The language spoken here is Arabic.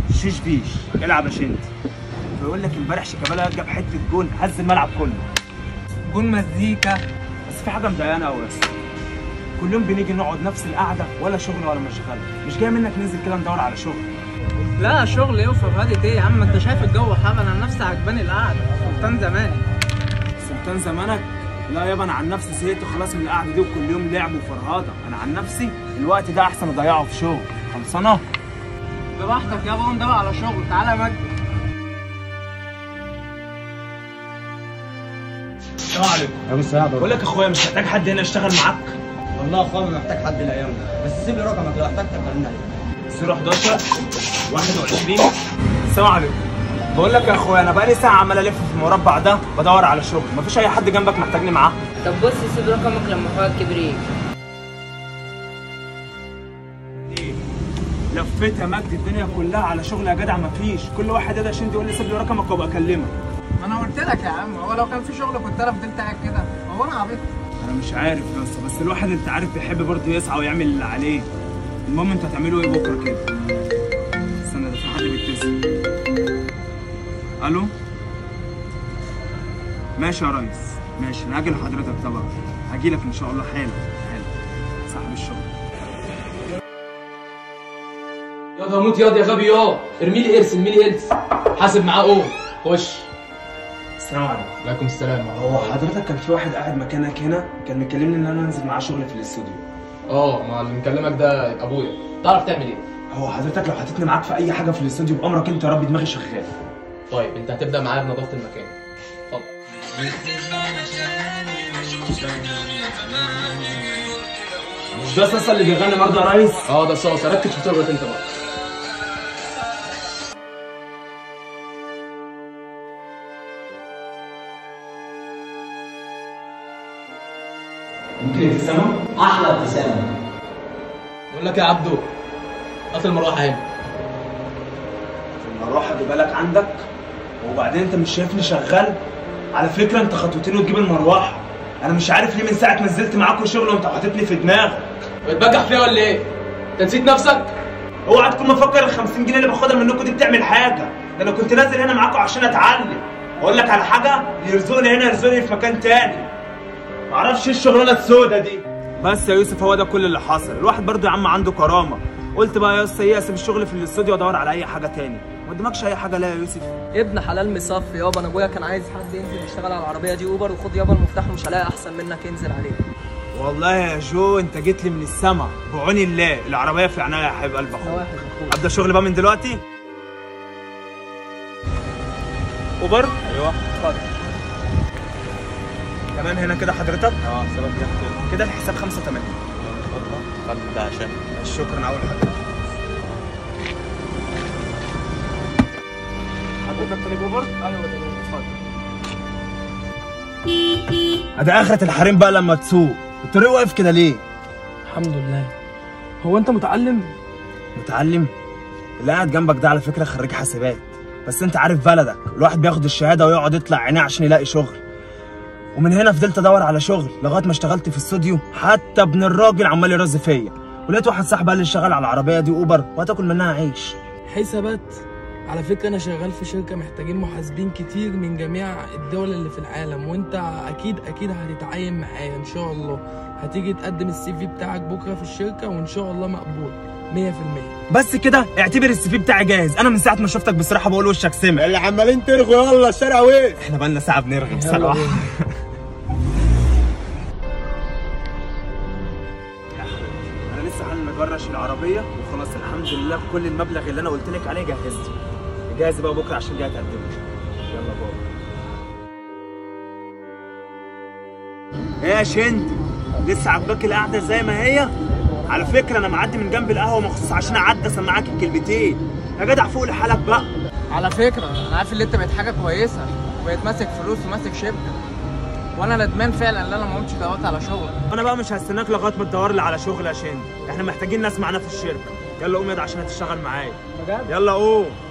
شيش بيش العب يا شنت. بيقول لك امبارح شيكابالا جاب حته جون هز الملعب كله. جون مزيكا. بس في حاجه مضايقانا قوي يا اسطى، كل يوم بنيجي نقعد نفس القعده، ولا شغل ولا مشغله. مش جاي منك ننزل كده ندور على شغل؟ لا شغل ايه وفرهدة ايه يا عم؟ انت شايف الجو حر. انا نفسي عجباني القعده سلطان زماني. سلطان زمانك؟ لا يابا انا عن نفسي زهقت خلاص من القعده دي وكل يوم لعب وفرهاده. انا عن نفسي الوقت ده احسن اضيعه في شغل. خلصانه؟ براحتك يابا وندور على شغل. تعالى يا مجدي. السلام عليكم. يا مساعد. بقول لك يا اخويا مش محتاج حد هنا يشتغل معاك؟ والله يا اخويا محتاج حد الايام دي، بس سيب لي رقمك لو احتجت كلمني عليه. 011 21. السلام عليكم. بقول لك يا اخويا انا بقالي ساعه عمال الف في المربع ده بدور على شغل، مفيش اي حد جنبك محتاجني معاه؟ طب بص سيب رقمك لما اخويا الكبير يجي. ايه لفيت يا مجدي الدنيا كلها على شغل يا جدع، مفيش. كل واحد يدا شند يقول لي سيب لي رقمك وابقى اكلمك. ما انا قلت لك يا عم، هو لو كان في شغل كنت انا فضلت قاعد كده؟ هو انا عبيط؟ انا مش عارف يا اسطى، بس الواحد انت عارف بيحب برضه يسعى ويعمل اللي عليه. المهم انتوا هتعملوا ايه بكره كده؟ استنى ده في حد بيتصل. الو ماشي يا ريس، ماشي انا هاجي لحضرتك طبعا، هاجي لك ان شاء الله حالا حالا. صاحب الشغل. ياض هموت ياض يا غبي ياض. ارمي لي ارث ارمي لي هيلث. حاسب معاه قوم. خش. السلام عليكم. وعليكم السلام. هو حضرتك كان في واحد قاعد مكانك هنا كان مكلمني ان انا انزل معاه شغل في الاستوديو. ما اللي مكلمك ده ابويا. تعرف تعمل ايه؟ هو حضرتك لو حطيتني معاك في اي حاجه في الاستوديو بامرك انت يا رب، دماغي شغال. طيب انت هتبدا معايا بنظافه المكان. اتفضل. مش ده صاصا اللي بيغني برضه يا ريس؟ ده صاصه. ركز في شغلك انت بقى. ممكن ابتسامه؟ احلى ابتسامه. بقول لك يا عبدو هات المروحه هنا. المروحه دي بالك عندك؟ وبعدين انت مش شايفني شغال؟ على فكره انت خطوتين وتجيب المروحه. انا مش عارف ليه من ساعه ما نزلت معاكم شغل وانت حاططني في دماغك. بتبجح فيها ولا ايه؟ انت نسيت نفسك؟ اوعى تكون مفكر ال 50 جنيه اللي باخدها منكم دي بتعمل حاجه. ده انا كنت نازل هنا معاكم عشان اتعلم. اقول لك على حاجه، يرزقني هنا يرزقني في مكان تاني. معرفش ايه الشغلانه السودا دي. بس يا يوسف هو ده كل اللي حصل. الواحد برضه يا عم عنده كرامه. قلت بقى يا اسطى ايه اسيب الشغل في الاستوديو وادور على اي حاجه تاني. ما قدامكش اي حاجه؟ لا يا يوسف ابن حلال مصفي يابا. انا ابويا كان عايز حد ينزل يشتغل على العربيه دي اوبر، وخد يابا المفتاح ومش هلاقي احسن منك ينزل عليه. والله يا جو انت جيت لي من السما بعون الله. العربيه في عناية يا حبيب قلب اخويا. ابدا شغل بقى من دلوقتي. اوبر؟ ايوه اتفضل. تمام هنا كده حضرتك؟ سبب كده الحساب 85. خد ده عشان شكرا اول حضرتك. حضرتك طالب اوبر؟ ايوه اتفضل. ده اخرة الحريم بقى لما تسوق. الطريق واقف كده ليه؟ الحمد لله. هو انت متعلم؟ متعلم؟ اللي قاعد جنبك ده على فكره خريج حاسبات، بس انت عارف بلدك الواحد بياخد الشهاده ويقعد يطلع عينيه عشان يلاقي شغل. ومن هنا فضلت ادور على شغل لغايه ما اشتغلت في استوديو. حتى ابن الراجل عمال يرز فيا، ولقيت واحد صاحبي قال لي اشتغل على العربيه دي اوبر وهتاكل منها عيش. حسابات. على فكره انا شغال في شركه محتاجين محاسبين كتير من جميع الدول اللي في العالم، وانت اكيد هتتعين معايا ان شاء الله. هتيجي تقدم السي في بتاعك بكره في الشركه وان شاء الله مقبول 100%. بس كده اعتبر السي في بتاعي جاهز. انا من ساعه ما شفتك بصراحه بقول وشك سمع. اللي عمالين ترغوا يلا الشارع وين؟ احنا بقالنا ساعه بنرغي بصراحه. انا لسه هنجرش العربيه وخلاص الحمد لله كل المبلغ اللي انا قلت لك عليه جهزته. جاهز بقى بكره عشان جاي تقدمه. يلا بابا. ايه يا شند لسه عاجباك القعده زي ما هي؟ على فكره انا معدي من جنب القهوه مخصوص عشان اعدي اسمعك الكلمتين. يا جدع فوق لحالك بقى. على فكره انا عارف ان انت بقيت حاجه كويسه وبقيت ماسك فلوس وماسك شركه، وانا ندمان فعلا ان انا ما قمتش دورت على شغل. انا بقى مش هستناك لغايه ما تدور لي على شغل يا شند. احنا محتاجين ناس معانا في الشركه. يلا قوم يا عشان هتشتغل معايا. بجد؟ يلا قوم.